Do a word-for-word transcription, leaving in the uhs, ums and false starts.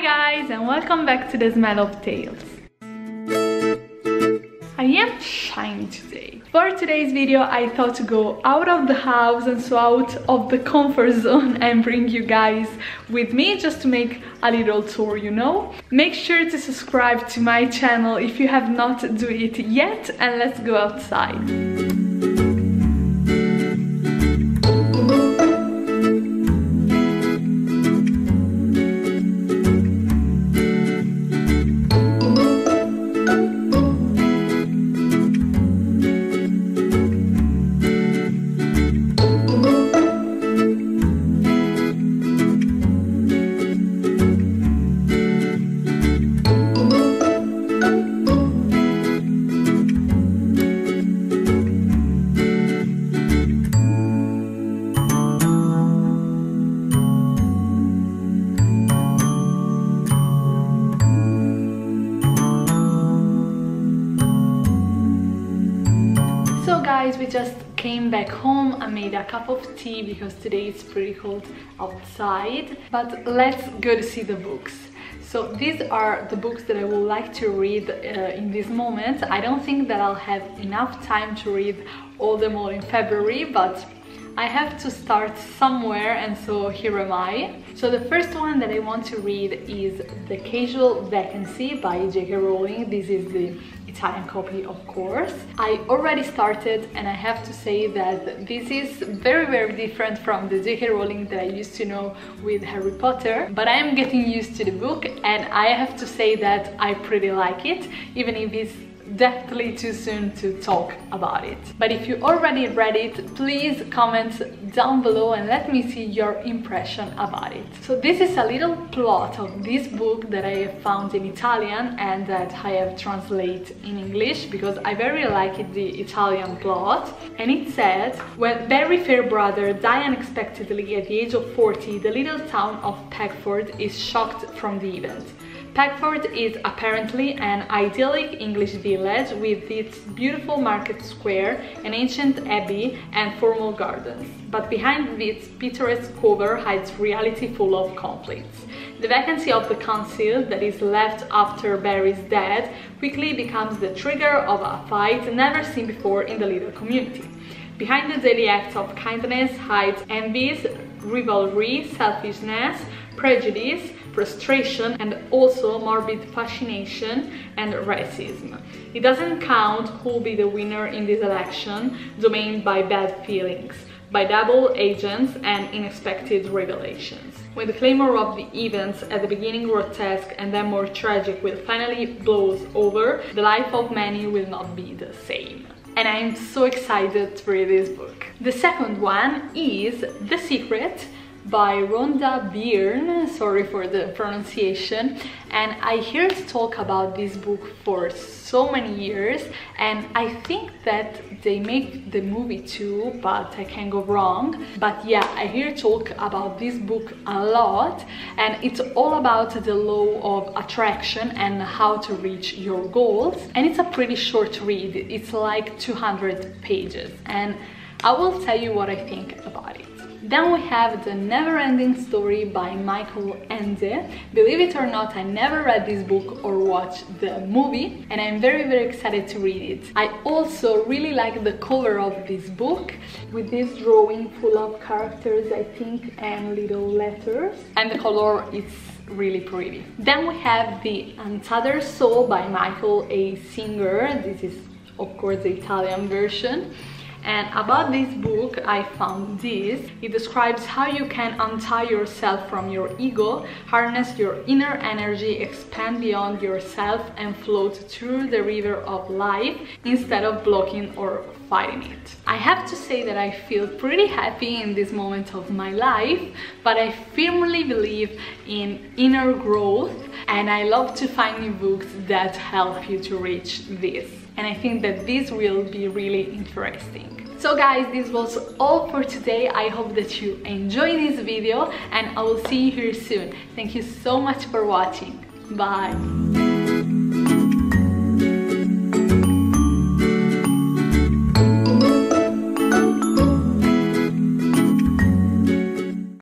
guys, and welcome back to the Smell of Tales. I am shiny today. For today's video I thought to go out of the house and so out of the comfort zone and bring you guys with me just to make a little tour, you know? Make sure to subscribe to my channel if you have not done it yet, and let's go outside. So guys, we just came back home. I made a cup of tea because today it's pretty cold outside, but let's go to see the books. So these are the books that I would like to read uh, in this moment. I don't think that I'll have enough time to read all them all in February, but I have to start somewhere, and so here am I. So the first one that I want to read is The Casual Vacancy by J K Rowling. This is the Italian copy, of course. I already started, and I have to say that this is very very different from the J K Rowling that I used to know with Harry Potter, but I am getting used to the book, and I have to say that I pretty like it, even if it's definitely too soon to talk about it. But if you already read it, please comment down below and let me see your impression about it. So this is a little plot of this book that I have found in Italian and that I have translated in English because I very like it, the Italian plot. And it says, when very fair brother died unexpectedly at the age of forty, the little town of Peckford is shocked from the event. Peckford is apparently an idyllic English village with its beautiful market square, an ancient abbey and formal gardens. But behind its picturesque cover hides reality full of conflicts. The vacancy of the council that is left after Barry's death quickly becomes the trigger of a fight never seen before in the little community. Behind the daily acts of kindness hides envies, rivalry, selfishness, prejudice, frustration, and also morbid fascination and racism. It doesn't count who'll be the winner in this election, dominated by bad feelings, by double agents and unexpected revelations. When the clamor of the events at the beginning grotesque and then more tragic will finally blows over, the life of many will not be the same. And I'm so excited to read this book. The second one is The Secret by Rhonda Byrne, sorry for the pronunciation, and I heard talk about this book for so many years, and I think that they make the movie too, but I can go wrong. But yeah, I hear talk about this book a lot, and it's all about the law of attraction and how to reach your goals, and it's a pretty short read. It's like two hundred pages, and I will tell you what I think about it. Then we have The Never-Ending Story by Michael Ende. Believe it or not, I never read this book or watched the movie, and I'm very very excited to read it. I also really like the cover of this book with this drawing full of characters, I think, and little letters, and the color is really pretty. Then we have The Untethered Soul by Michael A. Singer. This is of course the Italian version. And about this book, I found this. It describes how you can untie yourself from your ego, harness your inner energy, expand beyond yourself, and float through the river of life instead of blocking or fighting it. I have to say that I feel pretty happy in this moment of my life, but I firmly believe in inner growth, and I love to find new books that help you to reach this. And I think that this will be really interesting. So guys, this was all for today. I hope that you enjoyed this video, and I will see you here soon. Thank you so much for watching. Bye!